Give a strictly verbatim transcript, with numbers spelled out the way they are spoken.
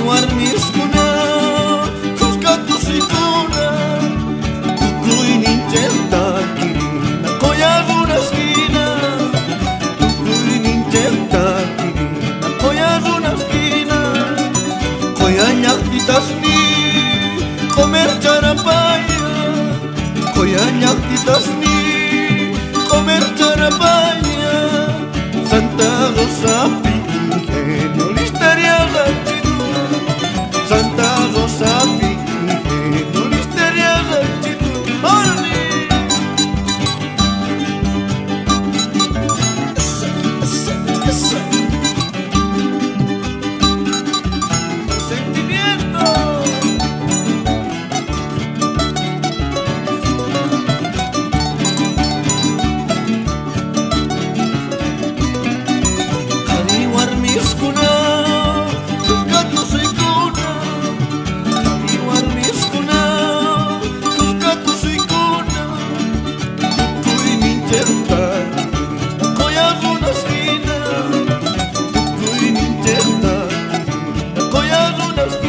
warmiskuna kuskatusikuna tukuy ninchenta kirina koyarunaskina tukuy ninchenta kirina koyarunaskina koyañaktitasni comer charapaya koyañaktitasni comer charapaya Santa Rosa Ingenio Listeria Ranchito Santa Rosa Ingenio Listeria Ranchito ¡Órale! ¡Sentimiento! Warmiskuna, kuskatusikuna Kami warmiskuna, kuskatusikuna Tukuy ninchenta, koyarunaskina Tukuy ninchenta, koyarunaskina